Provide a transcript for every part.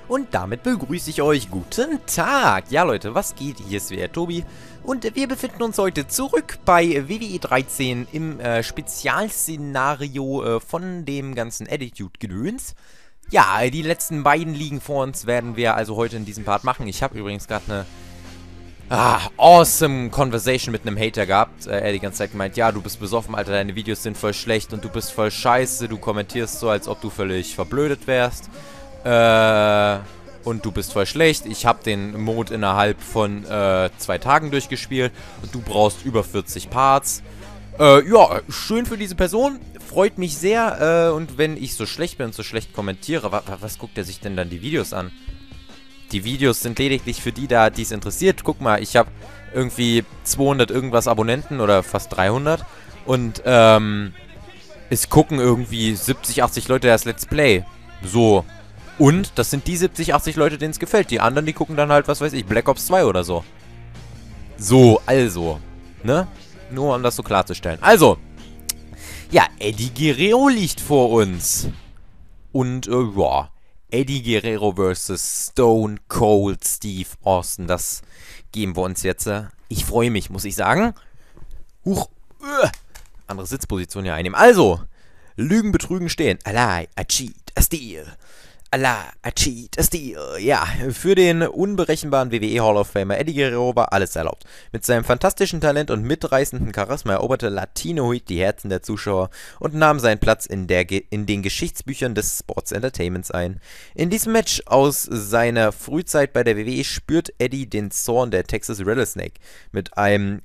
Und damit begrüße ich euch. Guten Tag. Ja, Leute, was geht? Hier ist wieder Tobi. Und wir befinden uns heute zurück bei WWE 13 im Spezialszenario von dem ganzen Attitude-Gedöns. Ja, die letzten beiden liegen vor uns, werden wir also heute in diesem Part machen. Ich habe übrigens gerade eine awesome Conversation mit einem Hater gehabt. Er die ganze Zeit gemeint, ja, du bist besoffen, Alter, deine Videos sind voll schlecht und du bist voll scheiße. Du kommentierst so, als ob du völlig verblödet wärst. Und du bist voll schlecht. Ich habe den Mode innerhalb von 2 Tagen durchgespielt und du brauchst über 40 Parts. Ja, schön für diese Person. Freut mich sehr. Und wenn ich so schlecht bin und so schlecht kommentiere, was guckt er sich denn dann die Videos an? Die Videos sind lediglich für die da, die es interessiert. Guck mal, ich habe irgendwie 200 irgendwas Abonnenten oder fast 300. Und es gucken irgendwie 70, 80 Leute das Let's Play. So. Und das sind die 70, 80 Leute, denen es gefällt. Die anderen, die gucken dann halt, was weiß ich, Black Ops 2 oder so. So, also. Ne? Nur um das so klarzustellen. Also. Ja, Eddie Guerrero liegt vor uns. Und, ja. Eddie Guerrero vs. Stone Cold Steve Austin. Das geben wir uns jetzt. Ich freue mich, muss ich sagen. Huch. Andere Sitzposition hier einnehmen. Also. Lügen, Betrügen, Stehen. A lie, a cheat, a steal. Allah, a cheat, a steal. Ja, für den unberechenbaren WWE Hall of Famer Eddie Guerrero war alles erlaubt. Mit seinem fantastischen Talent und mitreißenden Charisma eroberte Latinoid die Herzen der Zuschauer und nahm seinen Platz in den Geschichtsbüchern des Sports Entertainments ein. In diesem Match aus seiner Frühzeit bei der WWE spürt Eddie den Zorn der Texas Rattlesnake. Mit einem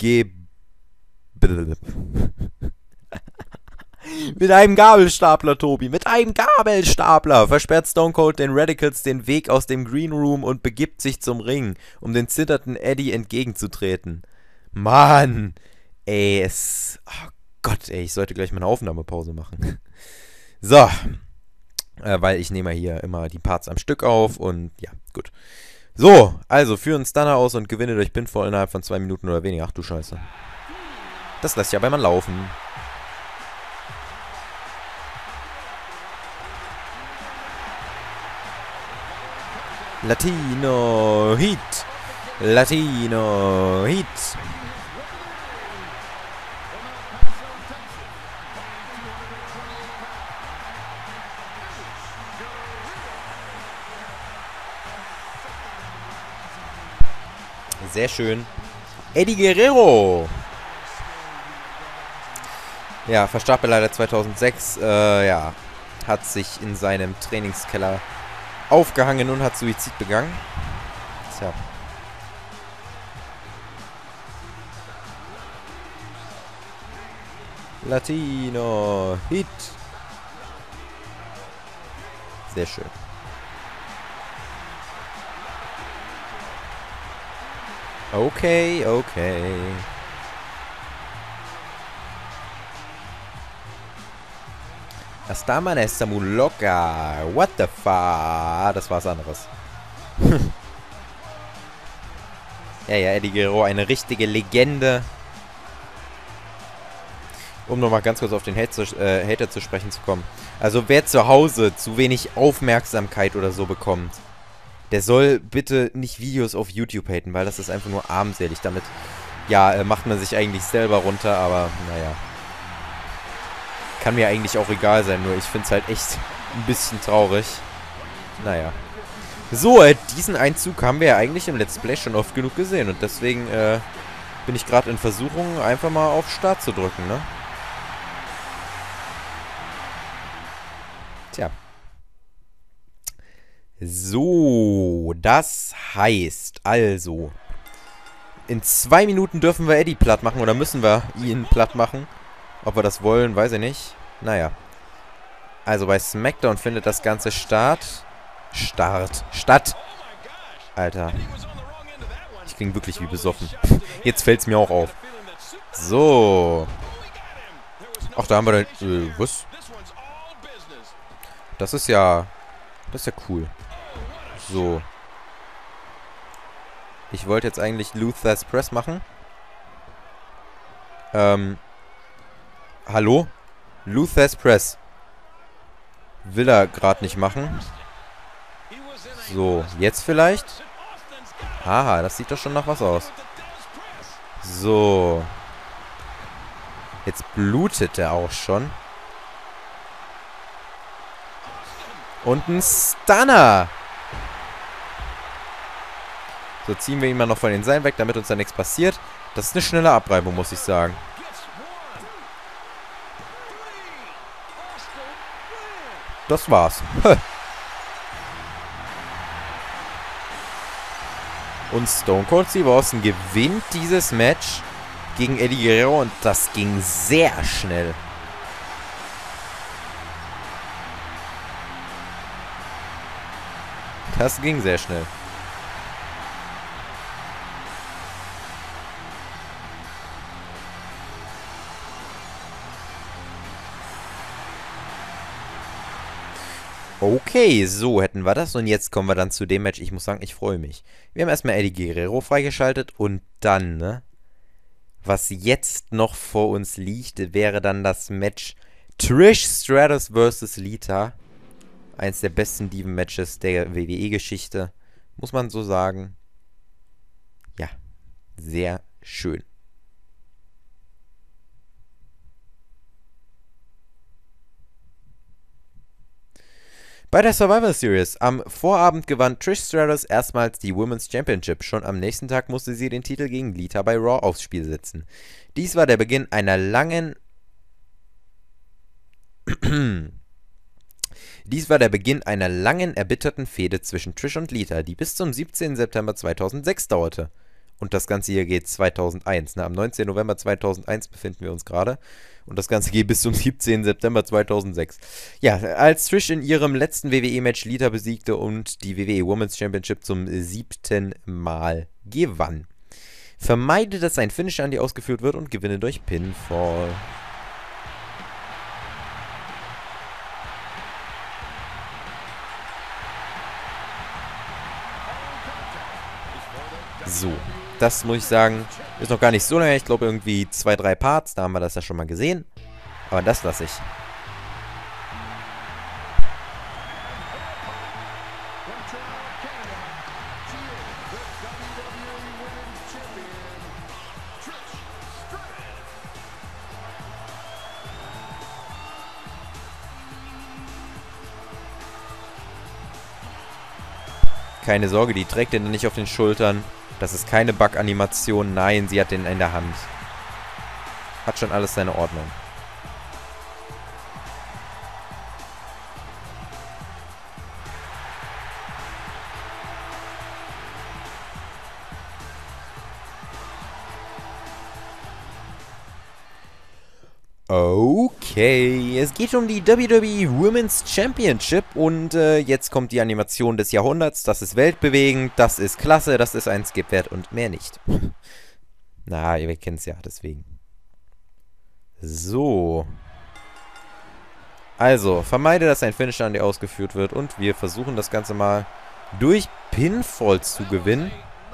Mit einem Gabelstapler, Tobi. Mit einem Gabelstapler versperrt Stone Cold den Radicals den Weg aus dem Green Room und begibt sich zum Ring, um den zitternden Eddie entgegenzutreten. Mann. Ey, oh Gott, ey, ich sollte gleich mal eine Aufnahmepause machen. So. Weil ich nehme hier immer die Parts am Stück auf und ja, gut. So, also führe einen Stunner aus und gewinne durch Pinfall innerhalb von 2 Minuten oder weniger. Ach du Scheiße. Das lässt ja bei man laufen. Latino Heat. Latino Heat. Sehr schön. Eddie Guerrero. Ja, verstarb er leider 2006. Ja, hat sich in seinem Trainingskeller aufgehangen und hat Suizid begangen. Tja. Latino Hit. Sehr schön. Okay, okay. Hasta amanece muy loca. What the fuck? Das war was anderes. Ja, Eddie Guerrero, eine richtige Legende. Um nochmal ganz kurz auf den Hater zu sprechen zu kommen. Also wer zu Hause zu wenig Aufmerksamkeit oder so bekommt, der soll bitte nicht Videos auf YouTube haten, weil das ist einfach nur armselig. Damit, ja, macht man sich eigentlich selber runter, aber naja. Kann mir eigentlich auch egal sein, nur ich finde es halt echt ein bisschen traurig. Naja. So, diesen Einzug haben wir ja eigentlich im Let's Play schon oft genug gesehen. Und deswegen bin ich gerade in Versuchung, einfach mal auf Start zu drücken, ne? Tja. So, das heißt also, in 2 Minuten dürfen wir Eddie platt machen oder müssen wir ihn platt machen. Ob wir das wollen, weiß ich nicht. Naja. Also bei SmackDown findet das Ganze statt. Alter. Ich klinge wirklich wie besoffen. Jetzt fällt es mir auch auf. So. Ach, da haben wir dann... was? Das ist ja cool. So. Ich wollte jetzt eigentlich Luther's Press machen. Hallo? Luther's Press. Will er gerade nicht machen. So, jetzt vielleicht? Haha, das sieht doch schon nach was aus. So. Jetzt blutet er auch schon. Und ein Stunner. So, ziehen wir ihn mal noch von den Seilen weg, damit uns da nichts passiert. Das ist eine schnelle Abreibung, muss ich sagen. Das war's. Und Stone Cold Steve Austin gewinnt dieses Match gegen Eddie Guerrero und das ging sehr schnell. Das ging sehr schnell. Okay, so hätten wir das. Und jetzt kommen wir dann zu dem Match. Ich muss sagen, ich freue mich. Wir haben erstmal Eddie Guerrero freigeschaltet. Und dann, ne? Was jetzt noch vor uns liegt, wäre dann das Match Trish Stratus vs. Lita. Eins der besten Diven-Matches der WWE-Geschichte. Muss man so sagen. Ja, sehr schön. Bei der Survivor Series am Vorabend gewann Trish Stratus erstmals die Women's Championship. Schon am nächsten Tag musste sie den Titel gegen Lita bei Raw aufs Spiel setzen. Dies war der Beginn einer langen erbitterten Fehde zwischen Trish und Lita, die bis zum 17. September 2006 dauerte. Und das Ganze hier geht 2001. Am 19. November 2001 befinden wir uns gerade. Und das Ganze geht bis zum 17. September 2006. Ja, als Trish in ihrem letzten WWE-Match Lita besiegte und die WWE Women's Championship zum 7. Mal gewann. Vermeide, dass ein Finisher an dir ausgeführt wird und gewinne durch Pinfall. So, das muss ich sagen, ist noch gar nicht so lange. Ich glaube irgendwie 2, 3 Parts, da haben wir das ja schon mal gesehen. Aber das lasse ich. Keine Sorge, die trägt den nicht auf den Schultern. Das ist keine Bug-Animation. Nein, sie hat den in der Hand. Hat schon alles seine Ordnung. Okay, es geht um die WWE Women's Championship und jetzt kommt die Animation des Jahrhunderts. Das ist weltbewegend, das ist klasse, das ist ein Skip wert und mehr nicht. Na, ihr kennt es ja, deswegen. So. Also, vermeide, dass ein Finisher an dir ausgeführt wird und wir versuchen das Ganze mal durch Pinfall zu gewinnen.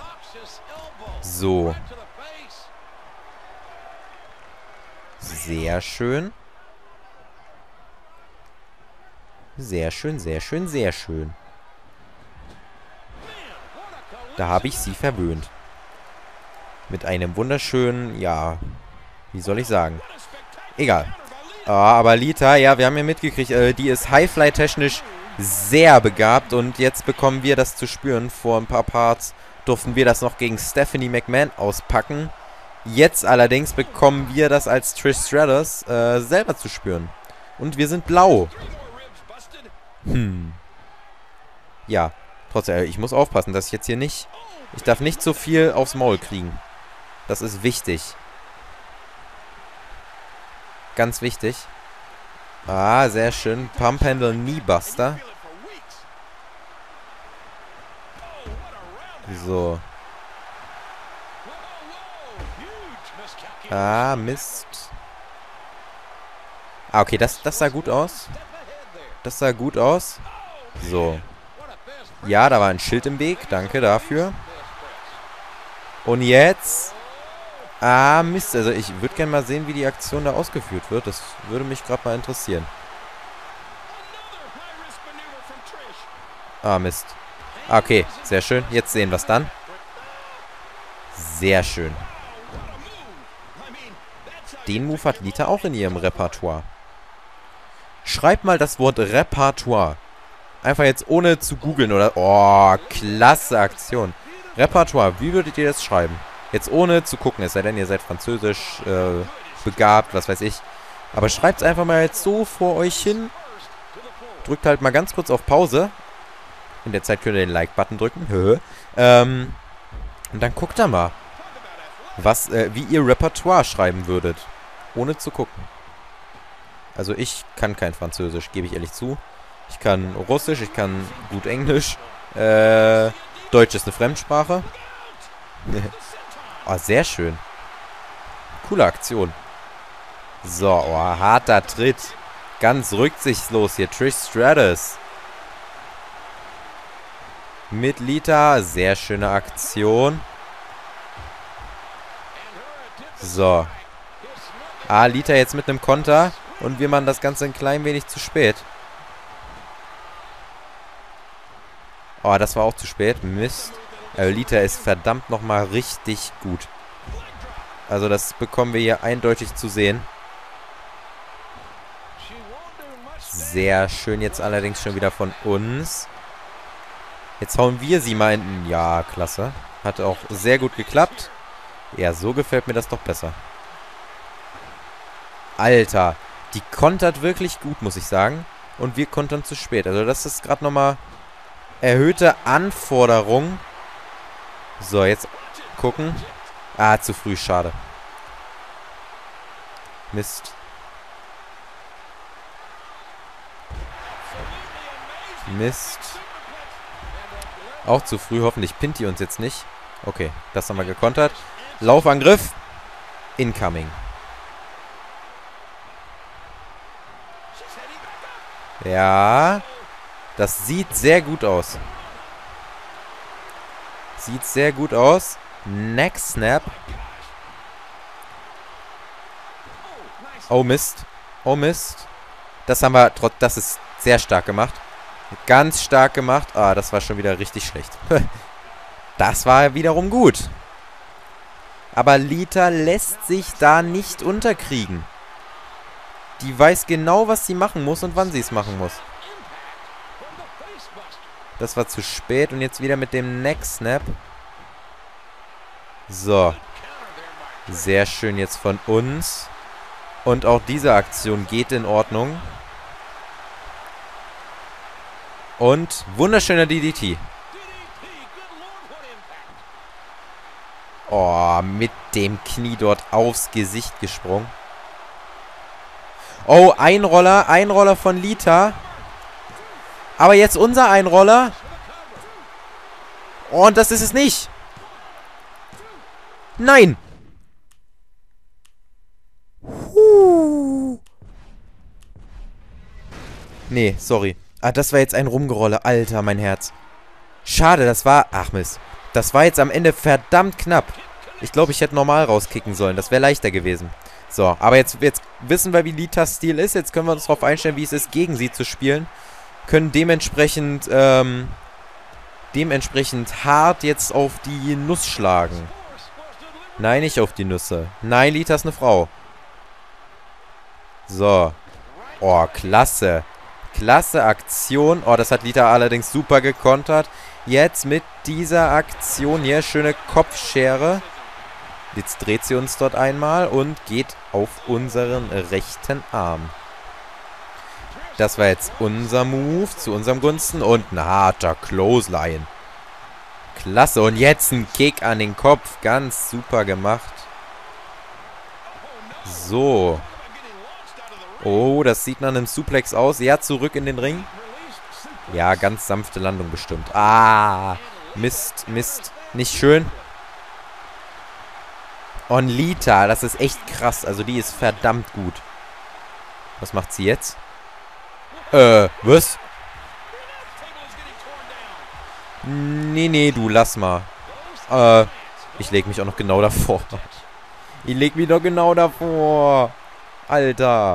So. Sehr schön. Sehr schön, sehr schön, sehr schön. Da habe ich sie verwöhnt. Mit einem wunderschönen, ja, wie soll ich sagen? Egal. Aber Lita, ja, wir haben ja mitgekriegt, die ist Highfly-technisch sehr begabt. Und jetzt bekommen wir das zu spüren. Vor ein paar Parts durften wir das noch gegen Stephanie McMahon auspacken. Jetzt allerdings bekommen wir das als Trish Stratus selber zu spüren. Und wir sind blau. Ja, trotzdem, ich muss aufpassen, dass ich jetzt hier nicht... Ich darf nicht so viel aufs Maul kriegen. Das ist wichtig. Ganz wichtig. Ah, sehr schön. Pump Handle Knee Buster. So. Ah, Mist. Ah, okay, das sah gut aus. Das sah gut aus. So. Ja, da war ein Schild im Weg. Danke dafür. Und jetzt... Ah, Mist. Also ich würde gerne mal sehen, wie die Aktion da ausgeführt wird. Das würde mich gerade mal interessieren. Ah, Mist. Okay, sehr schön. Jetzt sehen wir es dann. Sehr schön. Den Move hat Lita auch in ihrem Repertoire. Schreibt mal das Wort Repertoire. Einfach jetzt ohne zu googeln oder... Oh, klasse Aktion. Repertoire, wie würdet ihr das schreiben? Jetzt ohne zu gucken, es sei denn, ihr seid französisch begabt, was weiß ich. Aber schreibt es einfach mal jetzt so vor euch hin. Drückt halt mal ganz kurz auf Pause. In der Zeit könnt ihr den Like-Button drücken. Und dann guckt da mal, wie ihr Repertoire schreiben würdet. Ohne zu gucken. Also ich kann kein Französisch, gebe ich ehrlich zu. Ich kann Russisch, ich kann gut Englisch. Deutsch ist eine Fremdsprache. Oh, sehr schön. Coole Aktion. So, oh, harter Tritt. Ganz rücksichtslos hier. Trish Stratus. Mit Lita. Sehr schöne Aktion. So. Lita jetzt mit einem Konter. Und wir machen das Ganze ein klein wenig zu spät. Oh, das war auch zu spät. Mist. Lita ist verdammt nochmal richtig gut. Also das bekommen wir hier eindeutig zu sehen. Sehr schön jetzt allerdings schon wieder von uns. Jetzt hauen wir sie mal in... Ja, klasse. Hat auch sehr gut geklappt. Ja, so gefällt mir das doch besser. Alter, die kontert wirklich gut, muss ich sagen. Und wir kontern zu spät. Also das ist gerade nochmal erhöhte Anforderung. So, jetzt gucken. Zu früh, schade. Mist. Mist. Auch zu früh, hoffentlich pinnt die uns jetzt nicht. Okay, das haben wir gekontert. Laufangriff. Incoming. Ja. Das sieht sehr gut aus. Sieht sehr gut aus. Neck Snap. Oh Mist. Oh Mist. Das haben wir das ist sehr stark gemacht. Ganz stark gemacht. Das war schon wieder richtig schlecht. Das war wiederum gut. Aber Lita lässt sich da nicht unterkriegen. Die weiß genau, was sie machen muss und wann sie es machen muss. Das war zu spät. Und jetzt wieder mit dem Neck Snap. So. Sehr schön jetzt von uns. Und auch diese Aktion geht in Ordnung. Und wunderschöner DDT. Oh, mit dem Knie dort aufs Gesicht gesprungen. Oh, Einroller. Einroller von Lita. Aber jetzt unser Einroller. Oh, und das ist es nicht. Nein. Nee, sorry. Das war jetzt ein Rumgerolle. Alter, mein Herz. Schade, das war... Ach Mist. Das war jetzt am Ende verdammt knapp. Ich glaube, ich hätte normal rauskicken sollen. Das wäre leichter gewesen. So, aber jetzt wissen wir, wie Litas Stil ist. Jetzt können wir uns darauf einstellen, wie es ist, gegen sie zu spielen. Können dementsprechend hart jetzt auf die Nuss schlagen. Nein, nicht auf die Nüsse. Nein, Lita ist eine Frau. So. Oh, klasse. Klasse Aktion. Oh, das hat Lita allerdings super gekontert. Jetzt mit dieser Aktion hier. Schöne Kopfschere. Jetzt dreht sie uns dort einmal und geht auf unseren rechten Arm. Das war jetzt unser Move zu unserem Gunsten. Und ein harter Clothesline. Klasse. Und jetzt ein Kick an den Kopf. Ganz super gemacht. So. Oh, das sieht nach einem Suplex aus. Ja, zurück in den Ring. Ja, ganz sanfte Landung bestimmt. Mist, Mist. Nicht schön. Und Lita, das ist echt krass. Also die ist verdammt gut. Was macht sie jetzt? Was? Nee, du, lass mal. Ich leg mich auch noch genau davor. Ich leg mich doch genau davor. Alter.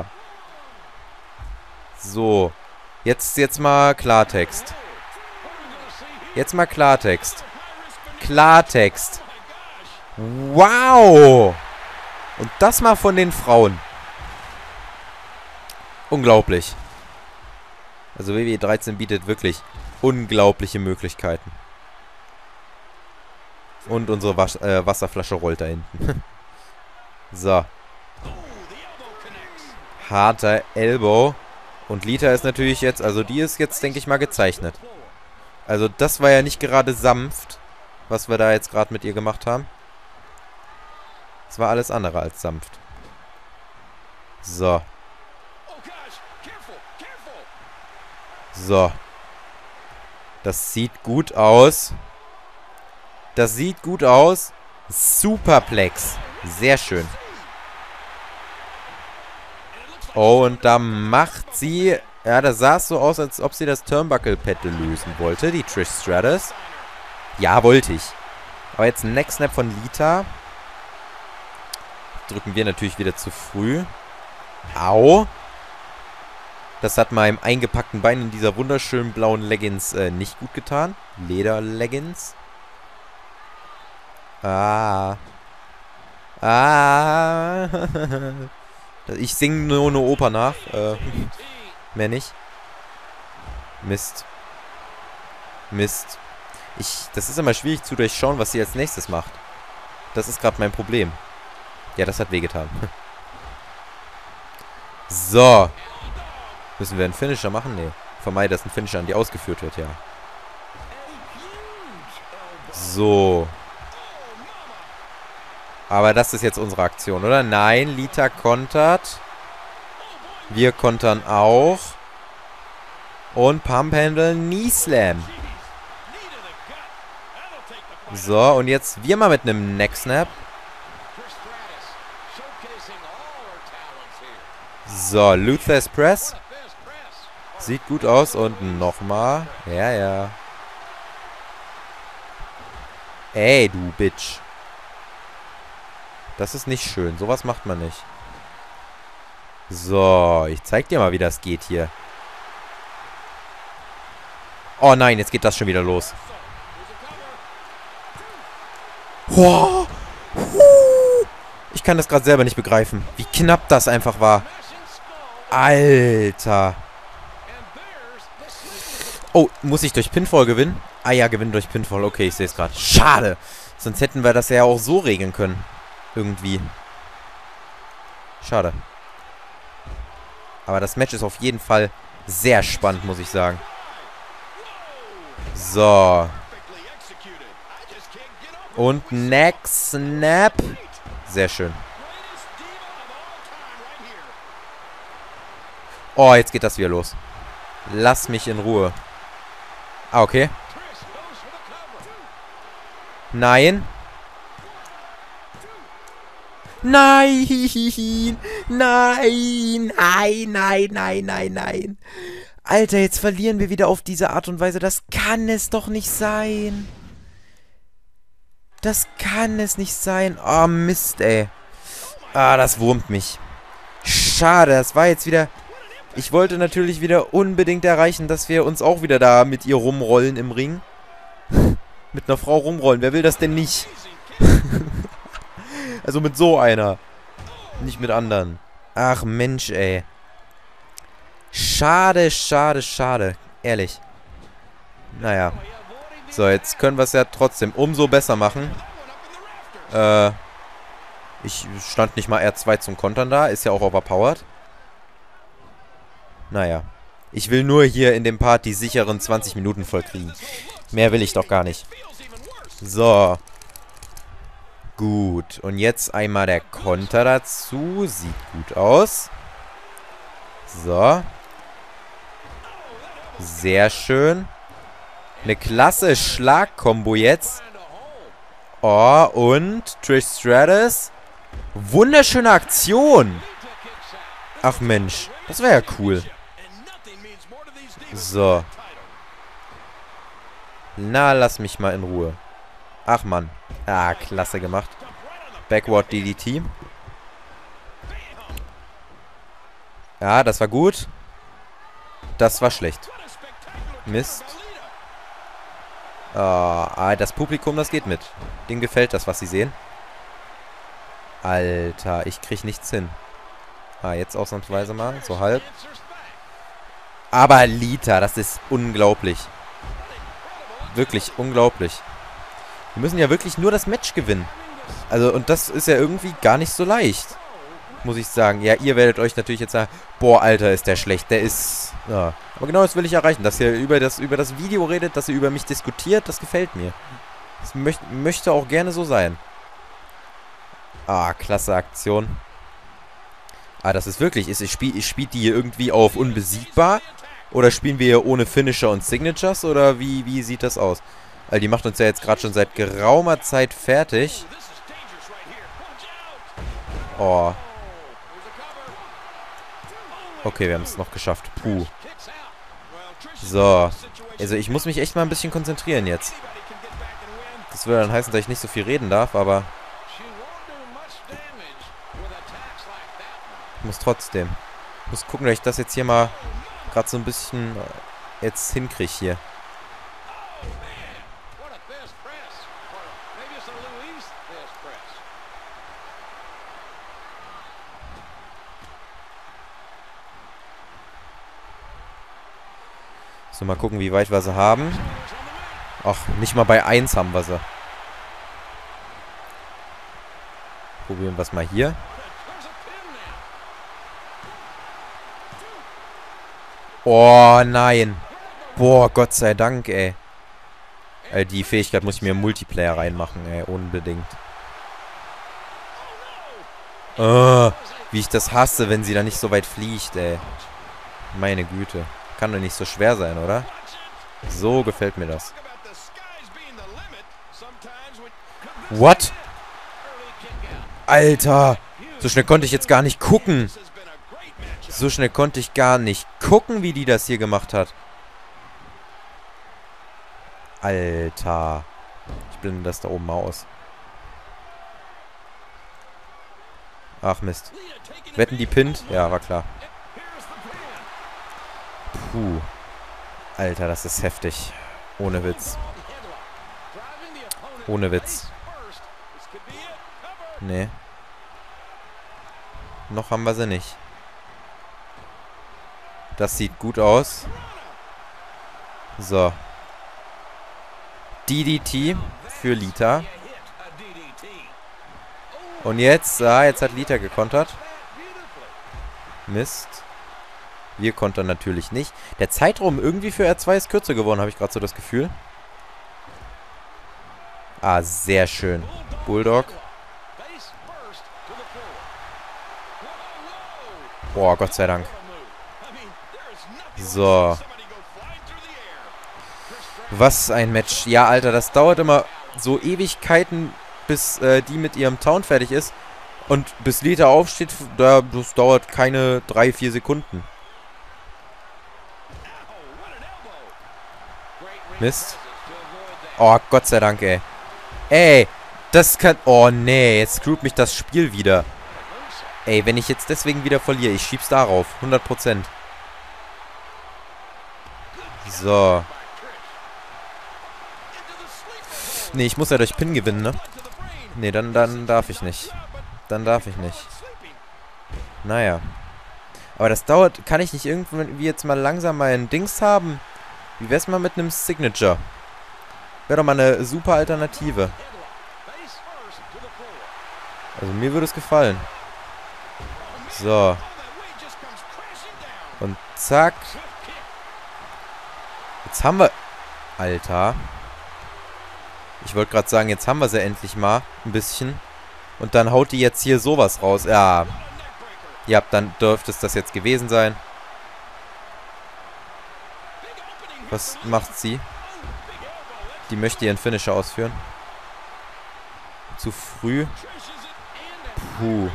So. Jetzt mal Klartext. Jetzt mal Klartext. Klartext. Wow. Und das mal von den Frauen. Unglaublich. Also WWE 13 bietet wirklich unglaubliche Möglichkeiten. Und unsere Wasserflasche rollt da hinten. So. Harter Elbow. Und Lita ist natürlich jetzt, also die ist jetzt, denke ich mal, gezeichnet. Also das war ja nicht gerade sanft, was wir da jetzt gerade mit ihr gemacht haben. Es war alles andere als sanft. So. So. Das sieht gut aus. Das sieht gut aus. Superplex. Sehr schön. Oh, und da macht sie... Ja, da sah es so aus, als ob sie das Turnbuckle-Pad lösen wollte, die Trish Stratus. Ja, wollte ich. Aber jetzt ein Neck Snap von Lita. Drücken wir natürlich wieder zu früh. Au. Das hat meinem eingepackten Bein in dieser wunderschönen blauen Leggings nicht gut getan. Leder-Leggings. Ah. Ah. Ich singe nur eine Oper nach. Mehr nicht. Mist. Mist. Das ist immer schwierig zu durchschauen, was sie als nächstes macht. Das ist gerade mein Problem. Ja, das hat wehgetan. So. Müssen wir einen Finisher machen? Nee. Vermeide, dass ein Finisher an die ausgeführt wird, ja. So. Aber das ist jetzt unsere Aktion, oder? Nein, Lita kontert. Wir kontern auch. Und Pump Handle Knee Slam. So, und jetzt wir mal mit einem Neck Snap. So, Luther's Press. Sieht gut aus. Und nochmal. Ja, ja. Ey, du Bitch. Das ist nicht schön. Sowas macht man nicht. So, ich zeig dir mal, wie das geht hier. Oh nein, jetzt geht das schon wieder los. Oh. Ich kann das gerade selber nicht begreifen. Wie knapp das einfach war. Alter. Oh, muss ich durch Pinfall gewinnen? Ah ja, gewinnen durch Pinfall. Okay, ich sehe es gerade. Schade. Sonst hätten wir das ja auch so regeln können. Irgendwie. Schade. Aber das Match ist auf jeden Fall sehr spannend, muss ich sagen. So. Und Neck Snap. Sehr schön. Oh, jetzt geht das wieder los. Lass mich in Ruhe. Ah, okay. Nein. Nein. Nein. Nein, nein, nein, nein, nein. Alter, jetzt verlieren wir wieder auf diese Art und Weise. Das kann es doch nicht sein. Das kann es nicht sein. Oh, Mist, ey. Ah, das wurmt mich. Schade, das war jetzt wieder... Ich wollte natürlich wieder unbedingt erreichen, dass wir uns auch wieder da mit ihr rumrollen im Ring. Mit einer Frau rumrollen. Wer will das denn nicht? Also mit so einer. Nicht mit anderen. Ach Mensch, ey. Schade, schade, schade. Ehrlich. Naja. So, jetzt können wir es ja trotzdem umso besser machen. Ich stand nicht mal R2 zum Kontern da. Ist ja auch overpowered. Naja. Ich will nur hier in dem Part die sicheren 20 Minuten voll kriegen. Mehr will ich doch gar nicht. So. Gut. Und jetzt einmal der Konter dazu. Sieht gut aus. So. Sehr schön. Eine klasse Schlagkombo jetzt. Oh, und Trish Stratus. Wunderschöne Aktion. Ach Mensch. Das wäre ja cool. So. Na, lass mich mal in Ruhe. Ach Mann. Ah, klasse gemacht. Backward DDT. Ja, das war gut. Das war schlecht. Mist. Das Publikum, das geht mit. Denen gefällt das, was sie sehen. Alter, ich krieg nichts hin. Jetzt ausnahmsweise mal. So halb. Aber Lita, das ist unglaublich. Wirklich unglaublich. Wir müssen ja wirklich nur das Match gewinnen. Also, und das ist ja irgendwie gar nicht so leicht. Muss ich sagen. Ja, ihr werdet euch natürlich jetzt sagen, boah, Alter, ist der schlecht. Der ist... Ja. Aber genau das will ich erreichen. Dass ihr über das Video redet, dass ihr über mich diskutiert, das gefällt mir. Das möchte auch gerne so sein. Klasse Aktion. Das ist wirklich... Spielt die hier irgendwie auf unbesiegbar? Oder spielen wir hier ohne Finisher und Signatures? Oder wie sieht das aus? Weil die macht uns ja jetzt gerade schon seit geraumer Zeit fertig. Oh. Okay, wir haben es noch geschafft. Puh. So. Also ich muss mich echt mal ein bisschen konzentrieren jetzt. Das würde dann heißen, dass ich nicht so viel reden darf, aber... Ich muss trotzdem. Ich muss gucken, dass ich das jetzt hier mal gerade so ein bisschen jetzt hinkriege hier. So, mal gucken, wie weit wir sie haben. Ach, nicht mal bei 1 haben wir sie. Probieren wir es mal hier. Oh, nein. Boah, Gott sei Dank, ey. Die Fähigkeit muss ich mir im Multiplayer reinmachen, ey. Unbedingt. Wie ich das hasse, wenn sie da nicht so weit fliegt, ey. Meine Güte. Kann doch nicht so schwer sein, oder? So gefällt mir das. What? Alter! So schnell konnte ich jetzt gar nicht gucken. So schnell konnte ich gar nicht gucken, wie die das hier gemacht hat. Alter. Ich blende das da oben mal aus. Ach Mist. Wetten die pinnt? Ja, war klar. Puh. Alter, das ist heftig. Ohne Witz. Ohne Witz. Nee. Noch haben wir sie nicht. Das sieht gut aus. So. DDT für Lita. Und jetzt, jetzt hat Lita gekontert. Mist. Wir kontern natürlich nicht. Der Zeitraum irgendwie für R2 ist kürzer geworden, habe ich gerade so das Gefühl. Sehr schön. Bulldog. Boah, Gott sei Dank. So. Was ein Match. Ja, Alter, das dauert immer so Ewigkeiten, bis die mit ihrem Town fertig ist. Und bis Lita aufsteht, das dauert keine 3-4 Sekunden. Mist. Oh, Gott sei Dank, ey. Ey, das kann... Oh, nee, jetzt screwt mich das Spiel wieder. Ey, wenn ich jetzt deswegen wieder verliere, ich schieb's darauf. 100%. So. Nee, ich muss ja durch Pin gewinnen, ne? Nee, dann darf ich nicht. Dann darf ich nicht. Naja. Aber das dauert... Kann ich nicht irgendwie jetzt mal langsam mein Dings haben? Wie wär's mal mit einem Signature? Wäre doch mal eine super Alternative. Also mir würde es gefallen. So. Und zack. Jetzt haben wir... Alter. Ich wollte gerade sagen, jetzt haben wir sie endlich mal. Ein bisschen. Und dann haut die jetzt hier sowas raus. Ja. Ja, dann dürfte es das jetzt gewesen sein. Was macht sie? Die möchte ihren Finisher ausführen. Zu früh. Puh.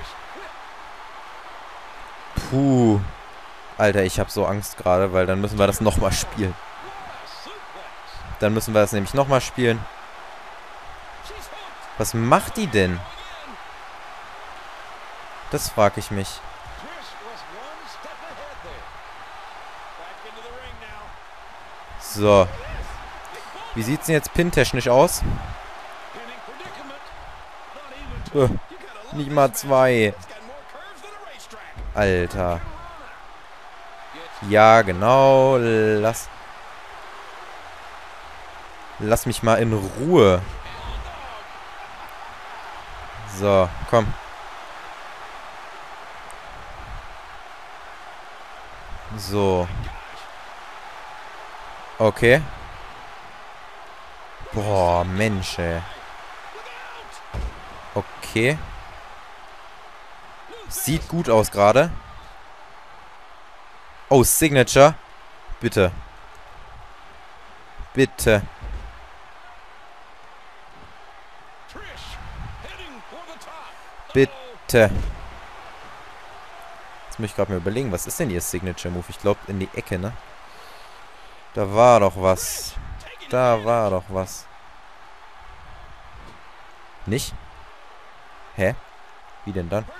Puh. Alter, ich habe so Angst gerade, weil dann müssen wir das nochmal spielen. Dann müssen wir das nämlich nochmal spielen. Was macht die denn? Das frage ich mich. So. Wie sieht's denn jetzt pintechnisch aus? Nicht mal 2. Alter. Ja, genau. Lass mich mal in Ruhe. So, komm. So. Okay. Boah, Mensch, ey. Okay. Sieht gut aus gerade. Oh, Signature. Bitte. Bitte. Bitte. Jetzt muss ich gerade mal überlegen, was ist denn ihr Signature-Move? Ich glaube, in die Ecke, ne? Da war doch was. Da war doch was. Nicht? Hä? Wie denn dann?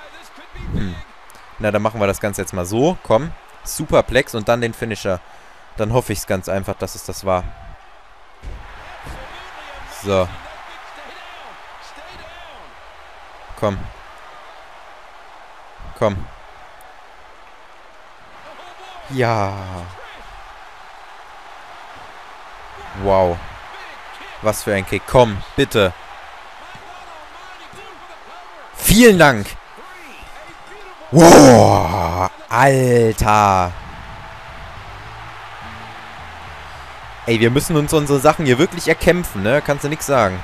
Na, dann machen wir das Ganze jetzt mal so. Komm. Superplex und dann den Finisher. Dann hoffe ich es ganz einfach, dass es das war. So. Komm. Komm. Ja. Wow. Was für ein Kick. Komm, bitte. Vielen Dank. Wow. Alter. Ey, wir müssen uns unsere Sachen hier wirklich erkämpfen, ne? Kannst du nix sagen.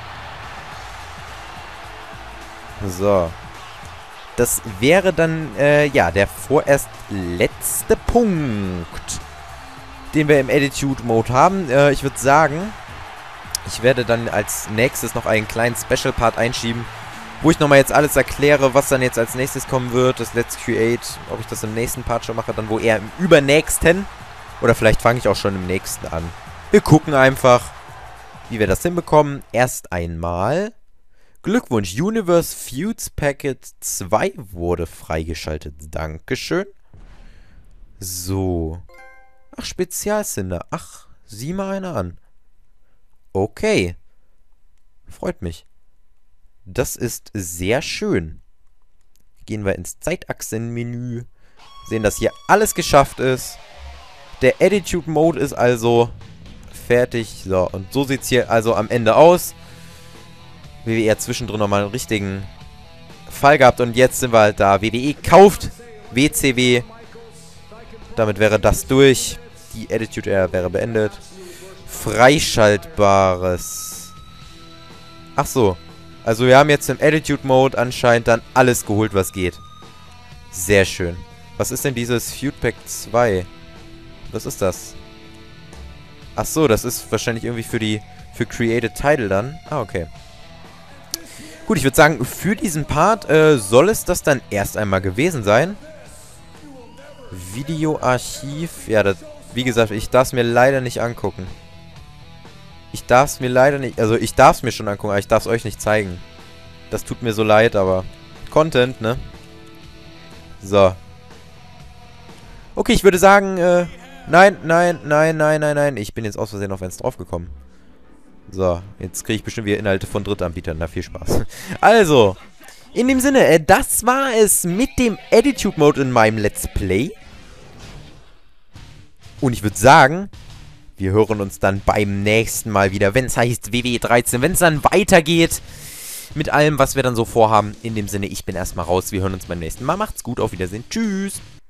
So. Das wäre dann, ja, der vorerst letzte Punkt, den wir im Attitude-Mode haben. Ich würde sagen, ich werde dann als nächstes noch einen kleinen Special-Part einschieben, wo ich nochmal jetzt alles erkläre, was dann jetzt als nächstes kommen wird. Das Let's Create, ob ich das im nächsten Part schon mache, dann wohl eher im übernächsten. Oder vielleicht fange ich auch schon im nächsten an. Wir gucken einfach, wie wir das hinbekommen. Erst einmal... Glückwunsch, Universe Feuds Packet 2 wurde freigeschaltet. Dankeschön. So. Ach, Spezialsender. Ach, sieh mal einer an. Okay. Freut mich. Das ist sehr schön. Gehen wir ins Zeitachsenmenü. Sehen, dass hier alles geschafft ist. Der Attitude Mode ist also fertig. So, und so sieht es hier also am Ende aus. WWE zwischendrin nochmal einen richtigen Fall gehabt. Und jetzt sind wir halt da. WWE kauft WCW. Damit wäre das durch. Die Attitude Era wäre beendet. Freischaltbares. Ach so. Also wir haben jetzt im Attitude Mode anscheinend dann alles geholt, was geht. Sehr schön. Was ist denn dieses Feud Pack 2? Was ist das? Ach so, das ist wahrscheinlich irgendwie für Created Title dann. Ah, okay. Gut, ich würde sagen, für diesen Part soll es das dann erst einmal gewesen sein. Videoarchiv. Ja, das, wie gesagt, ich darf es mir leider nicht angucken. Ich darf es mir leider nicht... Also, ich darf es mir schon angucken, aber ich darf es euch nicht zeigen. Das tut mir so leid, aber... Content, ne? So. Okay, ich würde sagen, nein. Ich bin jetzt aus Versehen auf eins draufgekommen. So, jetzt kriege ich bestimmt wieder Inhalte von Drittanbietern. Na, viel Spaß. Also, in dem Sinne, das war es mit dem Attitude Mode in meinem Let's Play. Und ich würde sagen, wir hören uns dann beim nächsten Mal wieder, wenn es heißt WWE 13, wenn es dann weitergeht mit allem, was wir dann so vorhaben. In dem Sinne, ich bin erstmal raus. Wir hören uns beim nächsten Mal. Macht's gut, auf Wiedersehen. Tschüss.